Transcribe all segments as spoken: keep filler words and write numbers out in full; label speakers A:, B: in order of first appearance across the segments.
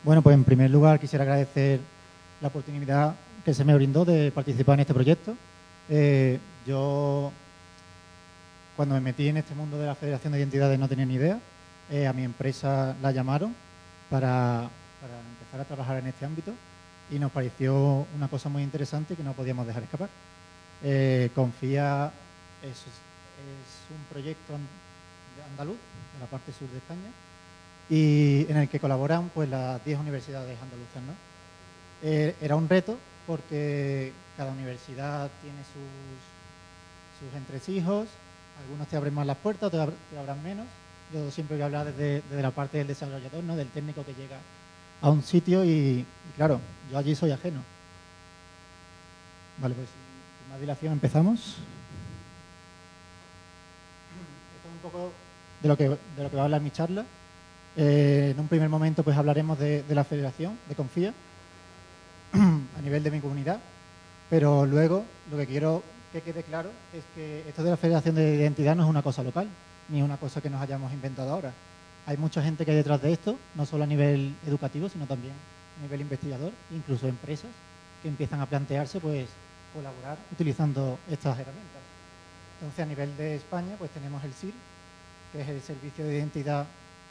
A: Bueno, pues en primer lugar quisiera agradecer la oportunidad que se me brindó de participar en este proyecto. Eh, yo, cuando me metí en este mundo de la Federación de Identidades, no tenía ni idea. Eh, a mi empresa la llamaron para, para empezar a trabajar en este ámbito y nos pareció una cosa muy interesante que no podíamos dejar escapar. Eh, Confía es, es un proyecto andaluz, de la parte sur de España, y en el que colaboran pues las diez universidades andaluzas, ¿no? Eh, era un reto porque cada universidad tiene sus, sus entresijos, algunos te abren más las puertas, otros te, ab te abran menos. Yo siempre voy a hablar desde, desde la parte del desarrollador, ¿no? Del técnico que llega a un sitio y, y claro, yo allí soy ajeno. Vale, pues sin más dilación empezamos. Esto es un poco de lo que, de lo que va a hablar mi charla. Eh, en un primer momento pues hablaremos de, de la federación, de Confía, a nivel de mi comunidad, pero luego lo que quiero que quede claro es que esto de la federación de identidad no es una cosa local, ni una cosa que nos hayamos inventado ahora. Hay mucha gente que hay detrás de esto, no solo a nivel educativo, sino también a nivel investigador, incluso empresas que empiezan a plantearse pues colaborar utilizando estas herramientas. Entonces, a nivel de España, pues tenemos el S I R, que es el Servicio de Identidad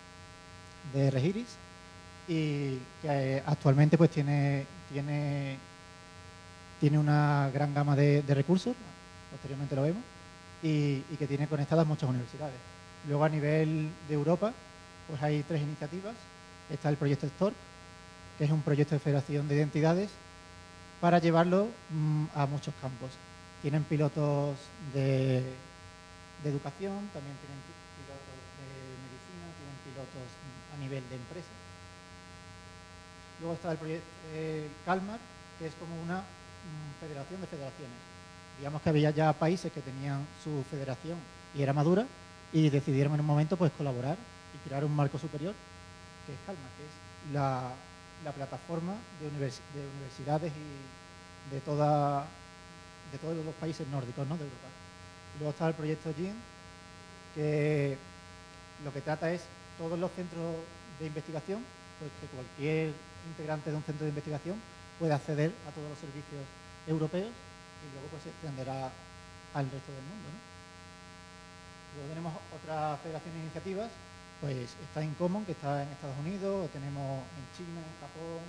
A: de Regiris, y que actualmente pues tiene, tiene, tiene una gran gama de, de recursos, posteriormente lo vemos, y, y que tiene conectadas muchas universidades. Luego, a nivel de Europa, pues hay tres iniciativas. Está el proyecto STORC, que es un proyecto de federación de identidades para llevarlo mmm, a muchos campos. Tienen pilotos de, de educación, también tienen pilotos de medicina, tienen pilotos a nivel de empresas. Luego está el proyecto eh, CalMAR, que es como una mm, federación de federaciones. Digamos que había ya países que tenían su federación y era madura y decidieron en un momento pues colaborar y crear un marco superior, que es CalMAR, que es la, la plataforma de, univers de universidades y de, toda, de todos los países nórdicos, ¿no? De Europa. Y luego está el proyecto G I N, que lo que trata es todos los centros de investigación, pues que cualquier integrante de un centro de investigación puede acceder a todos los servicios europeos y luego pues se extenderá al resto del mundo, ¿no? Luego tenemos otra federación de iniciativas, pues está InCommon, que está en Estados Unidos, o tenemos en China, en Japón,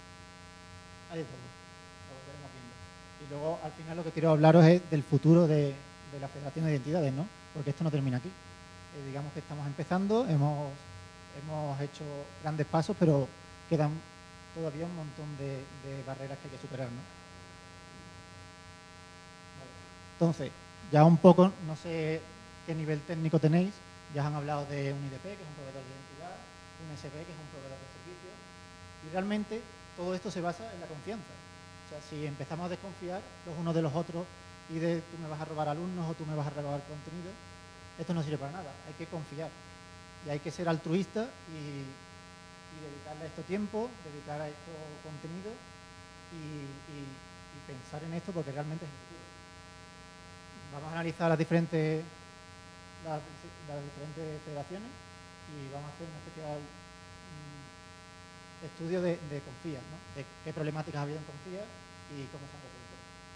A: hay de todo, lo veremos viendo. Y luego al final lo que quiero hablaros es del futuro de, de la federación de identidades, ¿no? Porque esto no termina aquí. Eh, digamos que estamos empezando, hemos, hemos hecho grandes pasos, pero quedan todavía un montón de, de barreras que hay que superar, ¿no? Vale. Entonces, ya un poco, no sé qué nivel técnico tenéis, ya os han hablado de un I D P, que es un proveedor de identidad, un S P, que es un proveedor de servicios, y realmente todo esto se basa en la confianza. O sea, si empezamos a desconfiar los unos de los otros y de tú me vas a robar alumnos o tú me vas a robar contenido, esto no sirve para nada, hay que confiar. Y hay que ser altruista y, y dedicarle a esto tiempo, dedicar a esto contenido y, y, y pensar en esto porque realmente es el futuro. Vamos a analizar las diferentes, las, las diferentes federaciones y vamos a hacer un especial um, estudio de, de Confía, ¿no? De qué problemáticas ha habido en Confía y cómo se han resuelto.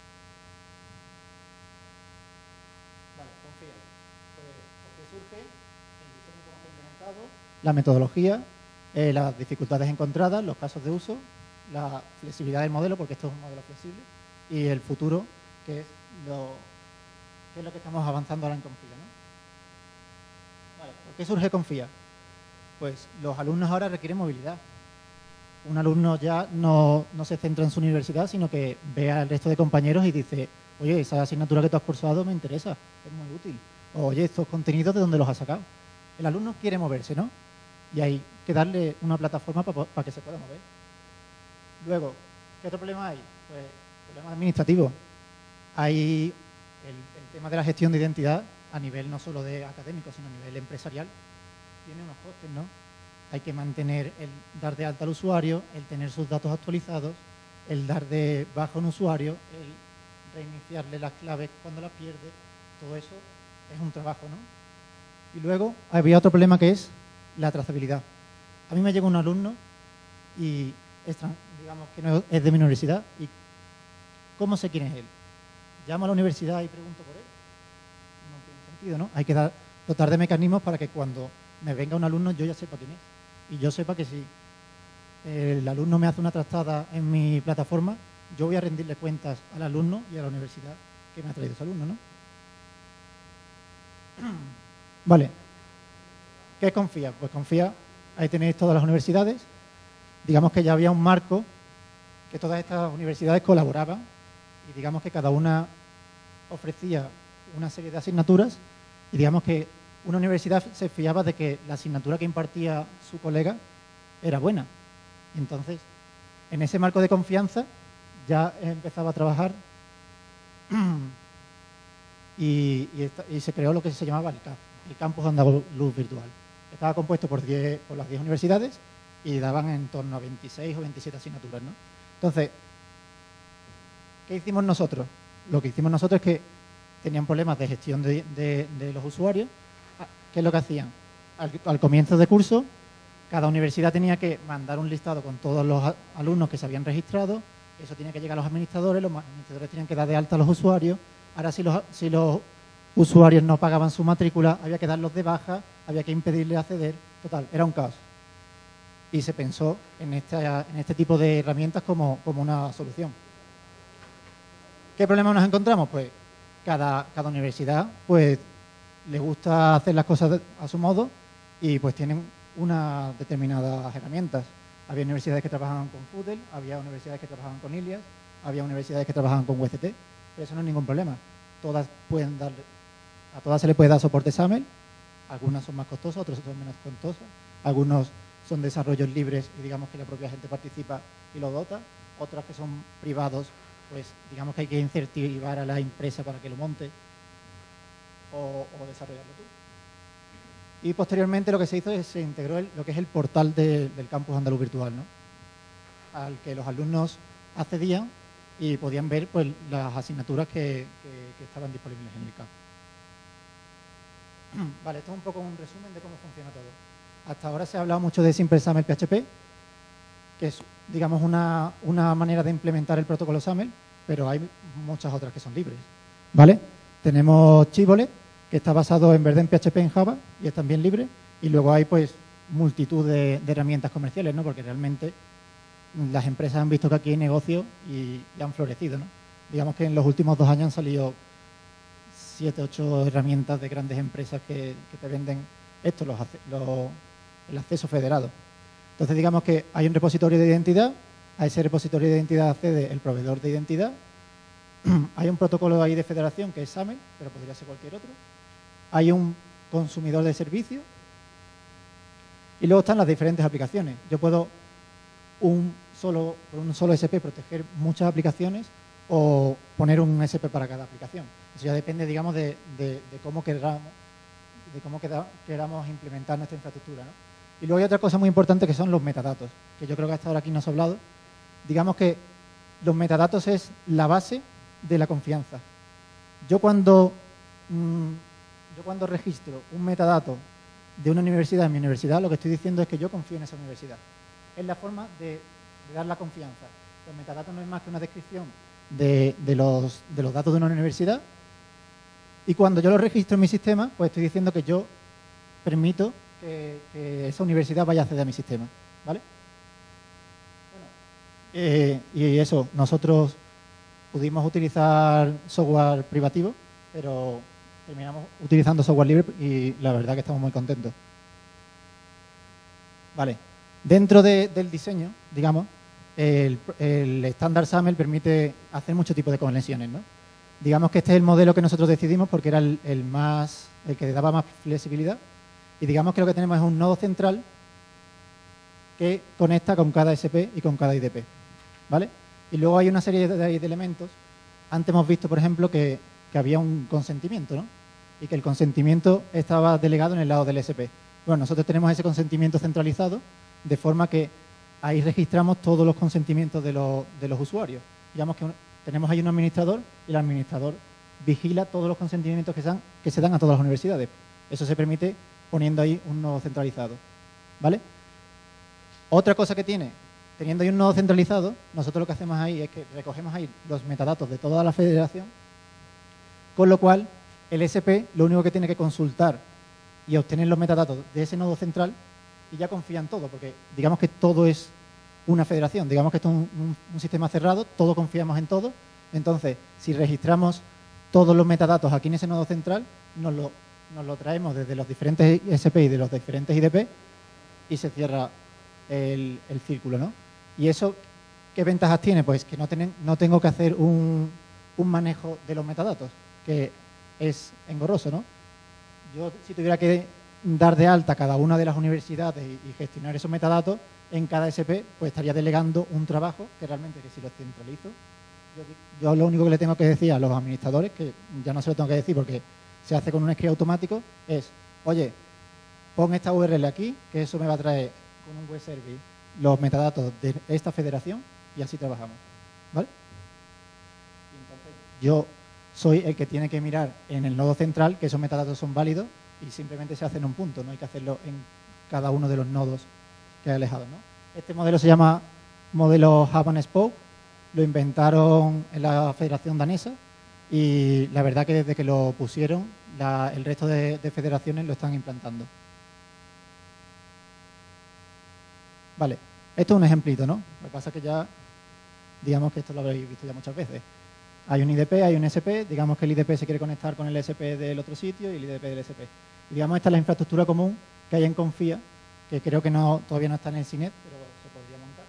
A: Vale, Confía. Pues, ¿por qué surge? El diseño, cómo se ha implementado, la metodología, eh, las dificultades encontradas, los casos de uso, la flexibilidad del modelo, porque esto es un modelo flexible, y el futuro, que es lo, que es lo que estamos avanzando ahora en Confía, ¿no? Vale, ¿por qué surge Confía? Pues los alumnos ahora requieren movilidad. Un alumno ya no, no se centra en su universidad, sino que ve al resto de compañeros y dice, oye, esa asignatura que tú has cursado me interesa, es muy útil. O, oye, estos contenidos, ¿de dónde los has sacado? El alumno quiere moverse, ¿no? Y hay que darle una plataforma para pa que se pueda mover. Luego, ¿qué otro problema hay? Pues, problema administrativo. Hay el, el tema de la gestión de identidad a nivel no solo de académico, sino a nivel empresarial. Tiene unos costes, ¿no? Hay que mantener el dar de alta al usuario, el tener sus datos actualizados, el dar de baja a un usuario, el reiniciarle las claves cuando las pierde. Todo eso es un trabajo, ¿no? Y luego había otro problema que es la trazabilidad. A mí me llega un alumno y extran- digamos que no es de mi universidad, ¿y cómo sé quién es él? ¿Llamo a la universidad y pregunto por él? No tiene sentido, ¿no? Hay que dar, dotar de mecanismos para que cuando me venga un alumno yo ya sepa quién es. Y yo sepa que si el alumno me hace una trastada en mi plataforma, yo voy a rendirle cuentas al alumno y a la universidad que me ha traído ese alumno, ¿no? Vale. ¿Qué es Confía? Pues Confía, ahí tenéis todas las universidades. Digamos que ya había un marco que todas estas universidades colaboraban y digamos que cada una ofrecía una serie de asignaturas y digamos que una universidad se fiaba de que la asignatura que impartía su colega era buena. Entonces, en ese marco de confianza ya empezaba a trabajar y, y, esta, y se creó lo que se llamaba el C A F, el Campus Andaluz Virtual. Estaba compuesto por, diez, por las diez universidades y daban en torno a veintiséis o veintisiete asignaturas, ¿no? Entonces, ¿qué hicimos nosotros? Lo que hicimos nosotros es que tenían problemas de gestión de, de, de los usuarios. ¿Qué es lo que hacían? Al, al comienzo de curso, cada universidad tenía que mandar un listado con todos los alumnos que se habían registrado. Eso tenía que llegar a los administradores, los administradores tenían que dar de alta a los usuarios. Ahora, si los, si los usuarios no pagaban su matrícula, había que darlos de baja, había que impedirles acceder. Total, era un caos. Y se pensó en, esta, en este tipo de herramientas como, como una solución. ¿Qué problemas nos encontramos? Pues cada, cada universidad pues, le gusta hacer las cosas a su modo y pues tienen unas determinadas herramientas. Había universidades que trabajaban con Foodle, había universidades que trabajaban con Ilias, había universidades que trabajaban con U S T, pero eso no es ningún problema. Todas pueden dar, a todas se le puede dar soporte SAML, algunas son más costosas, otras son menos costosas, algunos son desarrollos libres y digamos que la propia gente participa y lo dota, otras que son privados, pues digamos que hay que incentivar a la empresa para que lo monte o, o desarrollarlo tú. Y posteriormente lo que se hizo es se integró el, lo que es el portal de, del Campus Andaluz Virtual, ¿no? Al que los alumnos accedían y podían ver pues, las asignaturas que, que, que estaban disponibles en el campus. Vale, esto es un poco un resumen de cómo funciona todo. Hasta ahora se ha hablado mucho de Simple SAML P H P, que es, digamos, una, una manera de implementar el protocolo SAML, pero hay muchas otras que son libres, ¿vale? Tenemos Chivolet, que está basado en vez de en P H P en Java y es también libre, y luego hay pues multitud de, de herramientas comerciales, ¿no? Porque realmente las empresas han visto que aquí hay negocio y, y han florecido, ¿no? Digamos que en los últimos dos años han salido siete, ocho herramientas de grandes empresas que, que te venden esto, los, los, el acceso federado. Entonces digamos que hay un repositorio de identidad, a ese repositorio de identidad accede el proveedor de identidad, hay un protocolo ahí de federación que es SAML, pero podría ser cualquier otro, hay un consumidor de servicio y luego están las diferentes aplicaciones. Yo puedo un solo, por un solo S P proteger muchas aplicaciones o poner un S P para cada aplicación. Eso ya depende, digamos, de, de, de cómo queramos, de cómo queda, queramos implementar nuestra infraestructura, ¿no? Y luego hay otra cosa muy importante que son los metadatos, que yo creo que hasta ahora aquí no se ha hablado. Digamos que los metadatos es la base de la confianza. Yo cuando, mmm, yo cuando registro un metadato de una universidad en mi universidad, lo que estoy diciendo es que yo confío en esa universidad. Es la forma de, de dar la confianza. Los metadatos no es más que una descripción de, de, los, de los datos de una universidad y cuando yo los registro en mi sistema, pues estoy diciendo que yo permito que, que esa universidad vaya a acceder a mi sistema, ¿vale? Bueno, eh, y eso, nosotros pudimos utilizar software privativo, pero terminamos utilizando software libre y la verdad que estamos muy contentos. Vale, dentro de, del diseño, digamos, el, el estándar SAML permite hacer mucho tipo de conexiones, ¿no? Digamos que este es el modelo que nosotros decidimos porque era el, el más, el que daba más flexibilidad. Y digamos que lo que tenemos es un nodo central que conecta con cada S P y con cada I D P, ¿vale? Y luego hay una serie de, de elementos. Antes hemos visto, por ejemplo, que, que había un consentimiento, ¿no? Y que el consentimiento estaba delegado en el lado del S P. Bueno, nosotros tenemos ese consentimiento centralizado, de forma que ahí registramos todos los consentimientos de los, de los usuarios. Digamos que un, tenemos ahí un administrador y el administrador vigila todos los consentimientos que se dan, que se dan a todas las universidades. Eso se permite poniendo ahí un nodo centralizado, ¿vale? Otra cosa que tiene teniendo ahí un nodo centralizado, nosotros lo que hacemos ahí es que recogemos ahí los metadatos de toda la federación, con lo cual el S P lo único que tiene que consultar y obtener los metadatos de ese nodo central y ya confía en todo, porque digamos que todo es una federación, digamos que esto es un, un, un sistema cerrado, todos confiamos en todo. Entonces, si registramos todos los metadatos aquí en ese nodo central, nos lo, nos lo traemos desde los diferentes S P y de los diferentes I D P y se cierra el, el círculo, ¿no? Y eso, ¿qué ventajas tiene? Pues que no, tienen, no tengo que hacer un, un manejo de los metadatos, que es engorroso, ¿no? Yo, si tuviera que dar de alta a cada una de las universidades y, y gestionar esos metadatos, en cada S P, pues estaría delegando un trabajo que realmente, que si lo centralizo, yo, yo lo único que le tengo que decir a los administradores, que ya no se lo tengo que decir porque se hace con un script automático, es, oye, pon esta U R L aquí, que eso me va a traer con un web service los metadatos de esta federación y así trabajamos, ¿vale? Y entonces yo soy el que tiene que mirar en el nodo central que esos metadatos son válidos y simplemente se hace en un punto, no hay que hacerlo en cada uno de los nodos que hay alejados, ¿no? Este modelo se llama modelo Hub and Spoke, lo inventaron en la Federación Danesa y la verdad que desde que lo pusieron, la, el resto de, de federaciones lo están implantando. Vale, esto es un ejemplito, ¿no? Lo que pasa es que ya, digamos que esto lo habréis visto ya muchas veces. Hay un I D P, hay un S P, digamos que el I D P se quiere conectar con el S P del otro sitio y el I D P del S P. Y digamos, esta es la infraestructura común que hay en Confía, que creo que no, todavía no está en el C I N E T, pero se podría montar.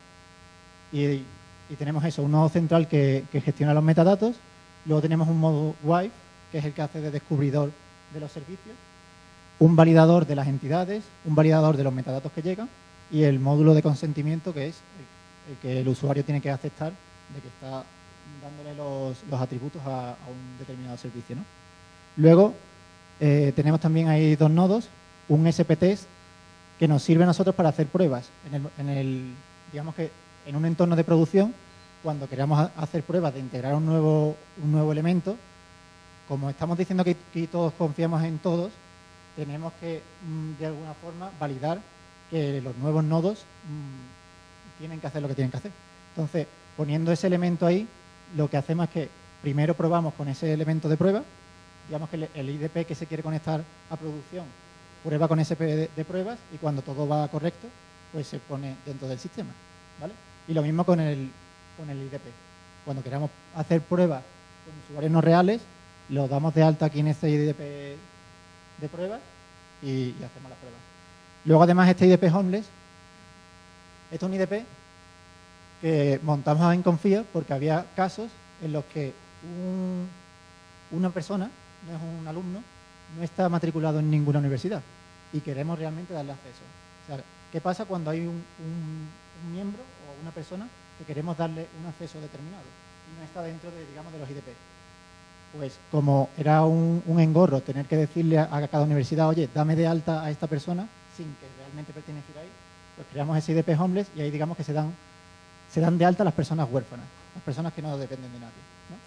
A: Y, y tenemos eso, un nodo central que, que gestiona los metadatos. Luego tenemos un modo wife, que es el que hace de descubridor de los servicios. Un validador de las entidades, un validador de los metadatos que llegan y el módulo de consentimiento, que es el, el que el usuario tiene que aceptar de que está dándole los, los atributos a, a un determinado servicio, ¿no? Luego eh, tenemos también ahí dos nodos, un S P test que nos sirve a nosotros para hacer pruebas. En el, en el, digamos que en un entorno de producción, cuando queramos hacer pruebas de integrar un nuevo, un nuevo elemento, como estamos diciendo que, que todos confiamos en todos, tenemos que, de alguna forma, validar que los nuevos nodos mmm, tienen que hacer lo que tienen que hacer. Entonces, poniendo ese elemento ahí, lo que hacemos es que primero probamos con ese elemento de prueba, digamos que el I D P que se quiere conectar a producción prueba con ese P de, de pruebas y cuando todo va correcto, pues se pone dentro del sistema, ¿vale? Y lo mismo con el, con el I D P. Cuando queramos hacer pruebas con usuarios no reales, lo damos de alta aquí en este I D P de pruebas y, y hacemos las pruebas. Luego, además, este I D P Homeless, este es un I D P que montamos en Confía porque había casos en los que un, una persona, no es un alumno, no está matriculado en ninguna universidad y queremos realmente darle acceso. O sea, ¿qué pasa cuando hay un, un, un miembro o una persona que queremos darle un acceso determinado y no está dentro de, digamos, de los I D P? Pues como era un, un engorro tener que decirle a, a cada universidad, oye, dame de alta a esta persona sin que realmente perteneciera ahí, pues creamos ese I D P Homeless y ahí digamos que se dan, se dan de alta las personas huérfanas, las personas que no dependen de nadie, ¿no?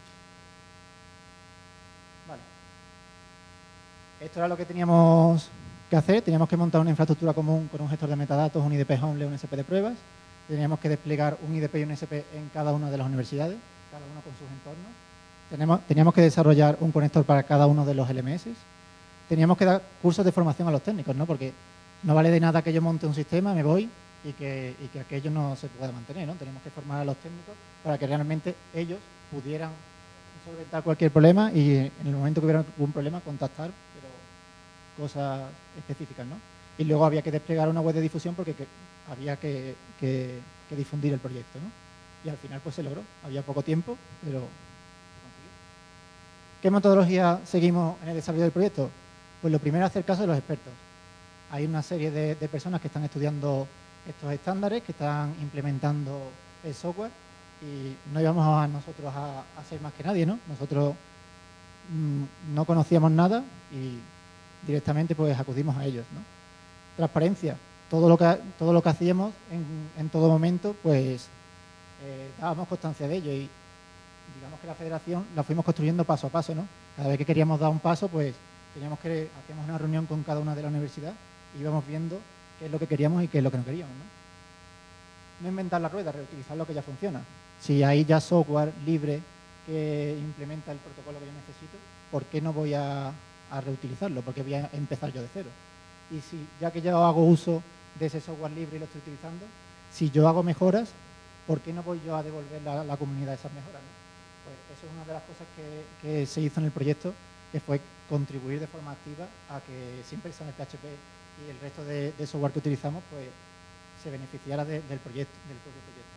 A: Vale. Esto era lo que teníamos que hacer. Teníamos que montar una infraestructura común con un gestor de metadatos, un I D P Homeless, un S P de pruebas. Teníamos que desplegar un I D P y un S P en cada una de las universidades, cada uno con sus entornos. Tenemos, teníamos que desarrollar un conector para cada uno de los L M S. Teníamos que dar cursos de formación a los técnicos, ¿no? Porque no vale de nada que yo monte un sistema, me voy y que, y que aquello no se pueda mantener, ¿no? Tenemos que formar a los técnicos para que realmente ellos pudieran solventar cualquier problema y en el momento que hubiera algún problema contactar, pero cosas específicas, ¿no? Y luego había que desplegar una web de difusión porque que, había que, que, que difundir el proyecto, ¿no? Y al final pues se logró. Había poco tiempo, pero se consiguió. ¿Qué metodología seguimos en el desarrollo del proyecto? Pues lo primero es hacer caso de los expertos. Hay una serie de, de personas que están estudiando estos estándares, que están implementando el software y no íbamos a nosotros a, a ser más que nadie, ¿no? Nosotros mmm, no conocíamos nada y directamente pues acudimos a ellos, ¿no? Transparencia. Todo lo que, todo lo que hacíamos en, en todo momento, pues eh, dábamos constancia de ello y digamos que la federación la fuimos construyendo paso a paso, ¿no? Cada vez que queríamos dar un paso, pues teníamos que, hacíamos una reunión con cada una de la universidad y íbamos viendo qué es lo que queríamos y qué es lo que no queríamos, ¿no? no inventar la rueda, reutilizar lo que ya funciona. Si hay ya software libre que implementa el protocolo que yo necesito, ¿por qué no voy a, a reutilizarlo? Porque voy a empezar yo de cero. Y si ya que yo hago uso de ese software libre y lo estoy utilizando, si yo hago mejoras, ¿por qué no voy yo a devolver a la, la comunidad esas mejoras, ¿no? Pues eso es una de las cosas que, que se hizo en el proyecto, que fue contribuir de forma activa a que siempre son el P H P y el resto de, de software que utilizamos pues se beneficiara de, del proyecto, del propio proyecto,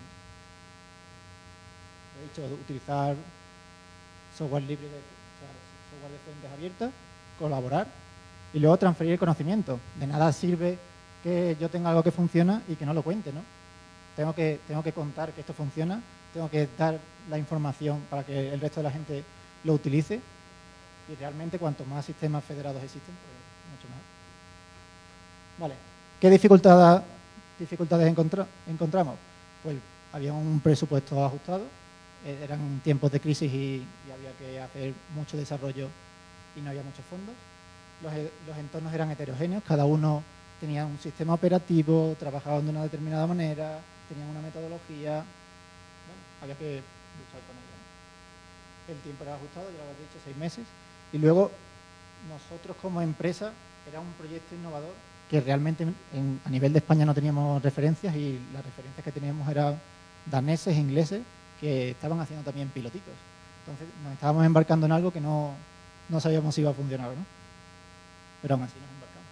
A: ¿no? He dicho, utilizar software libre, de, o sea, software de fuentes abiertas, colaborar y luego transferir el conocimiento. De nada sirve que yo tenga algo que funciona y que no lo cuente, ¿no? Tengo que, tengo que contar que esto funciona, tengo que dar la información para que el resto de la gente lo utilice y realmente cuanto más sistemas federados existen, pues mucho mejor. Vale. ¿Qué dificultad, dificultades encontra, encontramos? Pues había un presupuesto ajustado, eh, eran tiempos de crisis y, y había que hacer mucho desarrollo y no había muchos fondos. Los, los entornos eran heterogéneos, cada uno tenía un sistema operativo, trabajaban de una determinada manera, tenían una metodología, bueno, había que luchar con ello, ¿no? El tiempo era ajustado, ya lo habéis dicho, seis meses. Y luego, nosotros como empresa, era un proyecto innovador que realmente en, a nivel de España no teníamos referencias y las referencias que teníamos eran daneses, ingleses, que estaban haciendo también pilotitos. Entonces, nos estábamos embarcando en algo que no, no sabíamos si iba a funcionar o no. Pero aún así nos embarcamos.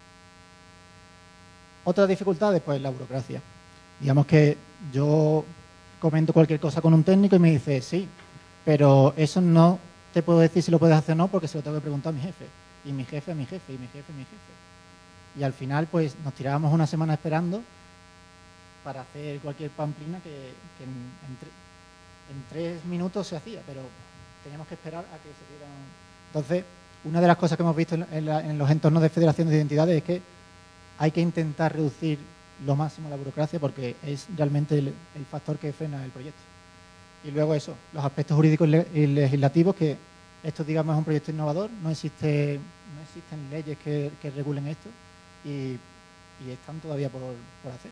A: Otras dificultades, pues la burocracia. Digamos que yo comento cualquier cosa con un técnico y me dice, sí, pero eso no te puedo decir si lo puedes hacer o no porque se lo tengo que preguntar a mi jefe. Y mi jefe a mi jefe, y mi jefe a mi jefe. Y al final, pues nos tirábamos una semana esperando para hacer cualquier pamplina que, que en, en, tre en tres minutos se hacía, pero teníamos que esperar a que se dieran. Entonces, una de las cosas que hemos visto en, en, la, en los entornos de federaciones de identidades es que hay que intentar reducir lo máximo la burocracia porque es realmente el, el factor que frena el proyecto. Y luego eso, los aspectos jurídicos y legislativos, que esto, digamos, es un proyecto innovador, no existe, no existen leyes que, que regulen esto y, y están todavía por, por hacer.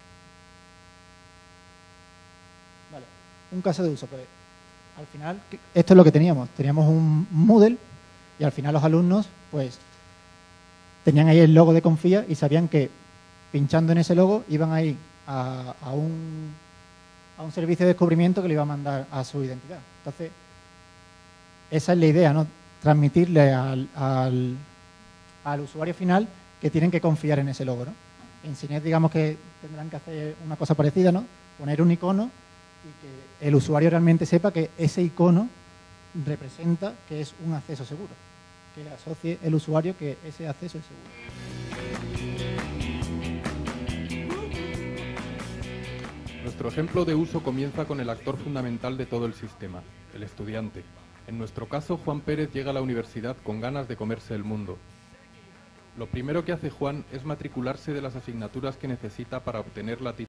A: Vale, un caso de uso, pues al final, esto es lo que teníamos, teníamos un Moodle y al final los alumnos, pues, tenían ahí el logo de Confía y sabían que pinchando en ese logo iban a ir a, a, un, a un servicio de descubrimiento que le iba a mandar a su identidad. Entonces, esa es la idea, ¿no? Transmitirle al, al, al usuario final que tienen que confiar en ese logo, ¿no? En Sinet, digamos que tendrán que hacer una cosa parecida, ¿no? Poner un icono y que el usuario realmente sepa que ese icono representa que es un acceso seguro, que asocie el usuario que ese acceso es seguro.
B: Nuestro ejemplo de uso comienza con el actor fundamental de todo el sistema, el estudiante. En nuestro caso, Juan Pérez llega a la universidad con ganas de comerse el mundo. Lo primero que hace Juan es matricularse de las asignaturas que necesita para obtener la titularidad.